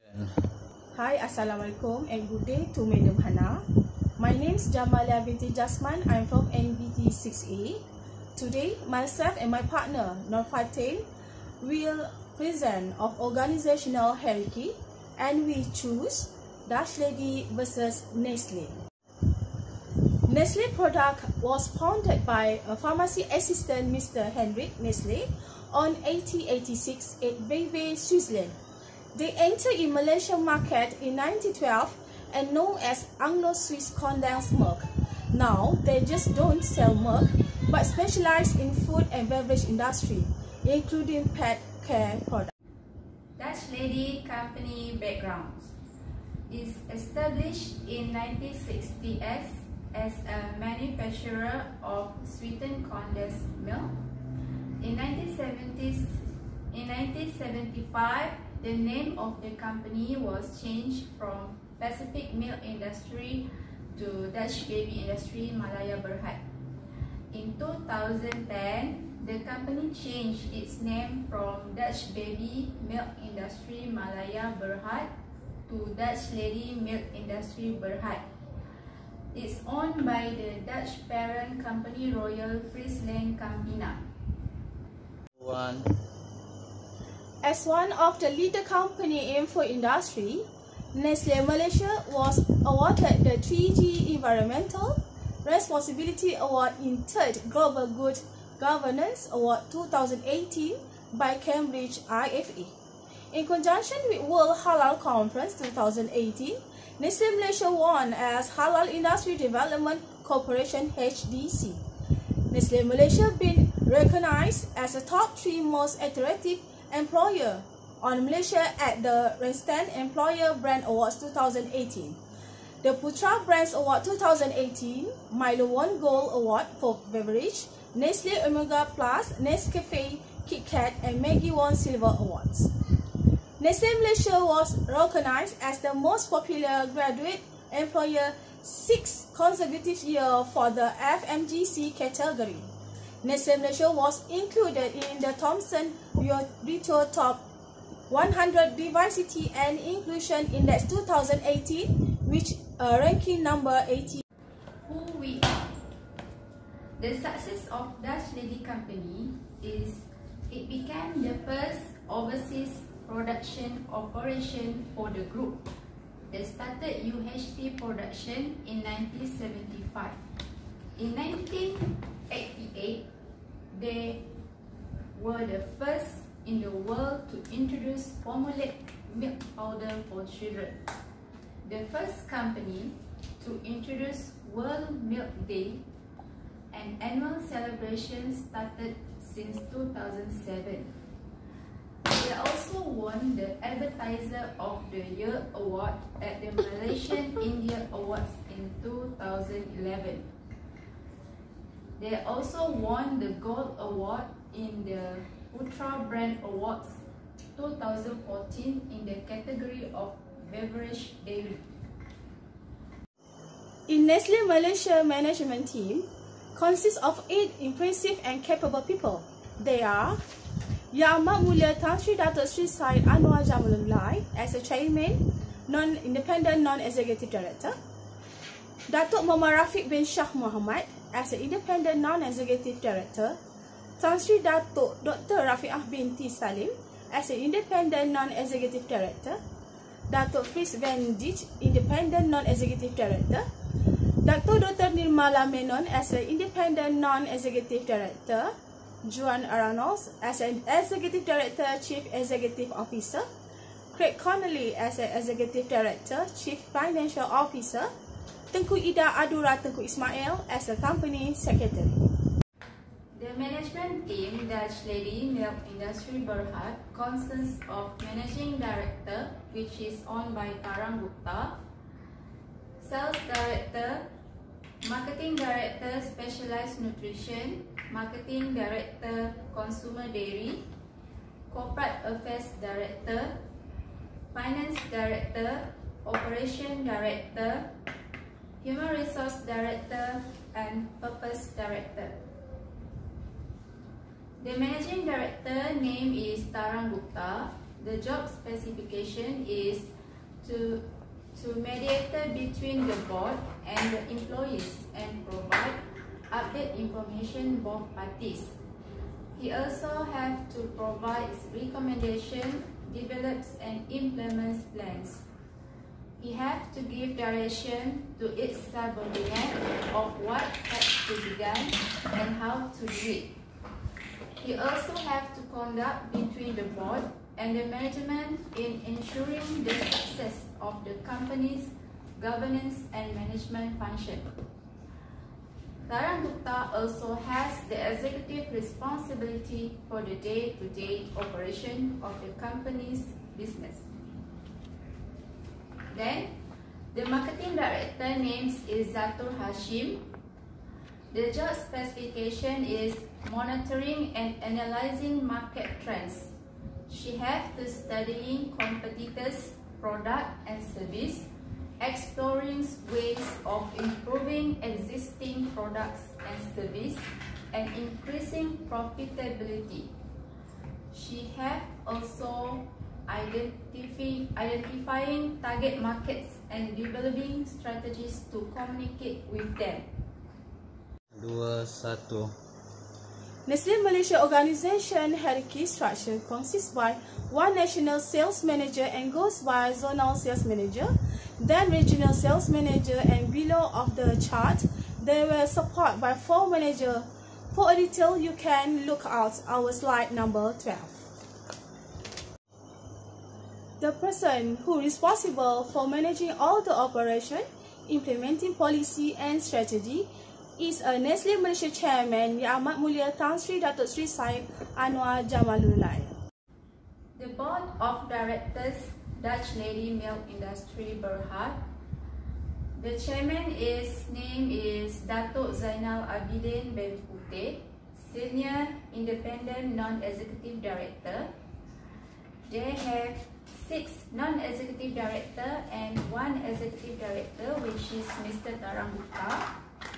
Hi, Assalamualaikum and good day to Madam Hana. My name is Jamalia binti Jasman. I'm from NBT 6A. Today, myself and my partner, Nur Fatin, will present of organizational hierarchy and we choose Dutch Lady versus Nestle. Nestle product was founded by a pharmacy assistant Mr. Henrik Nestle on 1886 at Vevey, Switzerland. They entered in Malaysian market in 1912 and known as Anglo-Swiss condensed milk. Now, they just don't sell milk, but specialize in food and beverage industry, including pet care products. Dutch Lady Company background is established in 1960 as a manufacturer of sweetened condensed milk. In 1975, the name of the company was changed from Pacific Milk Industry to Dutch Baby Industry Malaya Berhad. In 2010, the company changed its name from Dutch Baby Milk Industry Malaya Berhad to Dutch Lady Milk Industry Berhad. It's owned by the Dutch parent company Royal Friesland Campina. As one of the leader company in food industry, Nestle Malaysia was awarded the 3G Environmental Responsibility Award in 3rd Global Good Governance Award 2018 by Cambridge IFA. In conjunction with World Halal Conference 2018, Nestle Malaysia won as Halal Industry Development Corporation HDC. Nestle Malaysia been recognized as the top 3 most attractive employer on Malaysia at the Randstad Employer Brand Awards 2018. The Putra Brands Award 2018, Milo won Gold Award for beverage, Nestle Omega Plus, Nescafe, KitKat and Maggi won Silver Awards. Nestle Malaysia was recognized as the most popular graduate employer 6 consecutive years for the FMGC category. Nestle Malaysia was included in the Thomson Reuters Top 100 Diversity and Inclusion Index 2018, which ranking number 80. Who we are. The success of Dutch Lady Company is it became the first overseas production operation for the group. They started UHT production in 1975. In 1988, they were the first in the world to introduce formulated milk powder for children. The first company to introduce World Milk Day, an annual celebration started since 2007. They also won the Advertiser of the Year award at the Malaysian India Awards in 2011. They also won the Gold Award in the Putra Brand Awards 2014 in the category of Beverage Dairy. In Nestle Malaysia management team consists of 8 impressive and capable people. They are Yang Amat Mulia Tan Sri Datuk Sri Syed Anwar Jamilul Lai as a chairman, non-independent non-executive director. Datuk Muhammad Rafiq bin Shah Muhammad as an independent non-executive director. Tan Sri Datuk Dr. Rafiqah binti Salim as an independent non-executive director. Datuk Fritz van Dijk, independent non-executive director. Dr. Nirmala Menon as an independent non-executive director. Juan Aranos as an executive director, chief executive officer. Craig Connolly as an executive director, chief financial officer. Tengku Ida Adura Tengku Ismail as a company secretary. The management team Dutch Lady Milk Industry Berhad consists of managing director, which is owned by Tarang Gupta, sales director, marketing director specialized nutrition, marketing director consumer dairy, corporate affairs director, finance director, operation director, human resource director and purpose director. The managing director name is Tarang Gupta. The job specification is to mediator between the board and the employees and provide update information both parties. He also has to provide recommendation, develops and implements plans. He has to give direction to its subordinate of what has to be done and how to do it. He also has to conduct between the board and the management in ensuring the success of the company's governance and management function. Tarang Gupta also has the executive responsibility for the day-to-day operation of the company's business. Then, the marketing director name is Zatur Hashim. The job specification is monitoring and analyzing market trends. She has to studying competitors, product and service, exploring ways of improving existing products and service, and increasing profitability. She has also identifying target markets and developing strategies to communicate with them. 2-1. Nestle Malaysia organization hierarchy structure consists by one national sales manager and goes by zonal sales manager, then regional sales manager, and below of the chart they were supported by 4 managers. For a detail, you can look at our slide number 12. The person who is responsible for managing all the operation, implementing policy and strategy is a Nestle Malaysia Chairman Yang Amat Mulia Tan Sri Datuk Sri Said Anwar Jamalullah. The Board of Directors, Dutch Lady Milk Industry Berhad. The Chairman name is Datuk Zainal Abidin bin Puteh, Senior Independent Non-Executive Director. They have 6 non-executive director and 1 executive director, which is Mr. Tarang Gupta.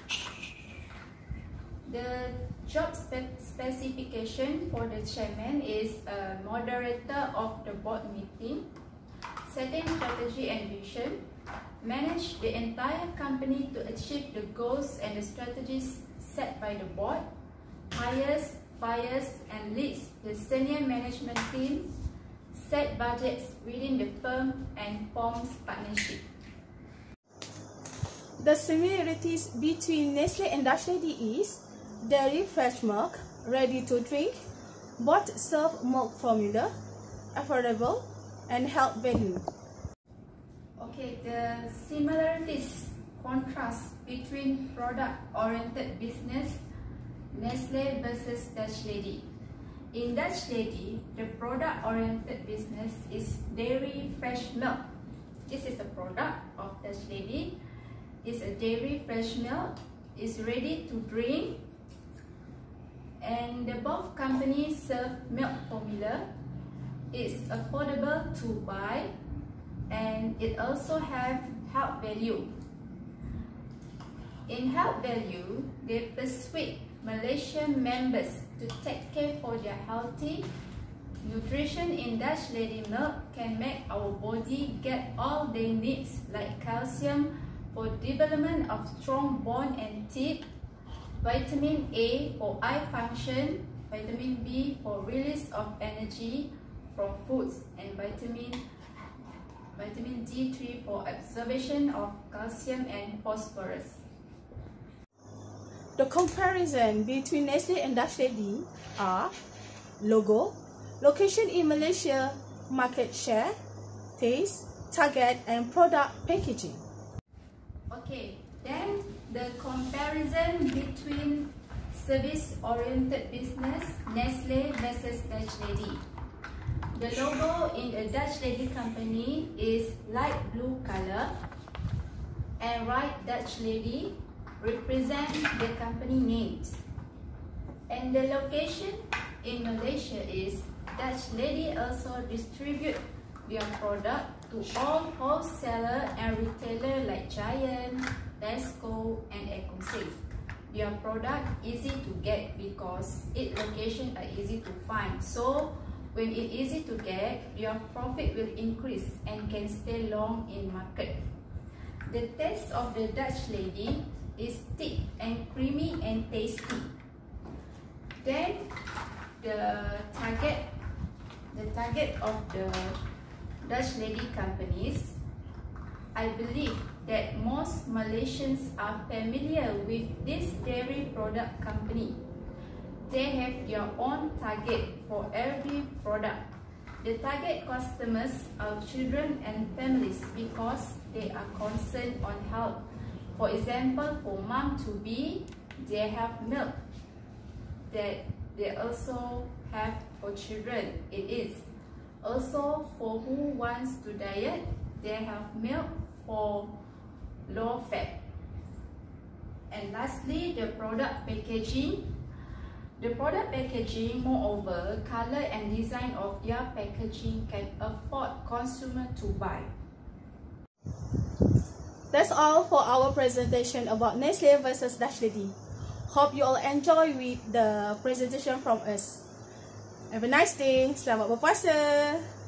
The job specification for the chairman is a moderator of the board meeting, setting strategy and vision, manage the entire company to achieve the goals and the strategies set by the board, hires, fires and leads the senior management team, set budgets within the firm and forms partnership. The similarities between Nestle and Dutch Lady is dairy fresh milk, ready to drink, both serve milk formula, affordable and health value. Okay, the similarities, contrast between product-oriented business, Nestle versus Dutch Lady. In Dutch Lady, the product-oriented business is dairy fresh milk. This is a product of Dutch Lady. It's a dairy fresh milk. It's ready to drink. And the both companies serve milk formula. It's affordable to buy, and it also have health value. In health value, they persuade Malaysian members to take care for their healthy nutrition. In Dutch Lady milk can make our body get all they needs, like calcium for development of strong bone and teeth, vitamin A for eye function, vitamin B for release of energy from foods, and vitamin D3 for absorption of calcium and phosphorus. The comparison between Nestle and Dutch Lady are logo, location in Malaysia, market share, taste, target and product packaging. Okay, then the comparison between service-oriented business, Nestle versus Dutch Lady. The logo in the Dutch Lady company is light blue color, and right Dutch Lady represent the company names. And the location in Malaysia is Dutch Lady also distribute their product to all wholesaler and retailer like Giant, Tesco and EcoSafe. Their product easy to get because its location are easy to find. So When it's easy to get, your profit will increase and can stay long in market. The taste of the Dutch lady is thick and creamy and tasty. Then the target of the Dutch lady companies, I believe that most Malaysians are familiar with this dairy product company. They have their own target for every product. The target customers are children and families because they are concerned on health. For example, for mom-to-be, they have milk that they also have for children. It is also for who wants to diet, they have milk for low fat. And lastly, the product packaging. The product packaging, moreover, color and design of their packaging can afford consumer to buy. That's all for our presentation about Nestle versus Dutch Lady. Hope you all enjoy with the presentation from us. Have a nice day. Selamat berpuasa.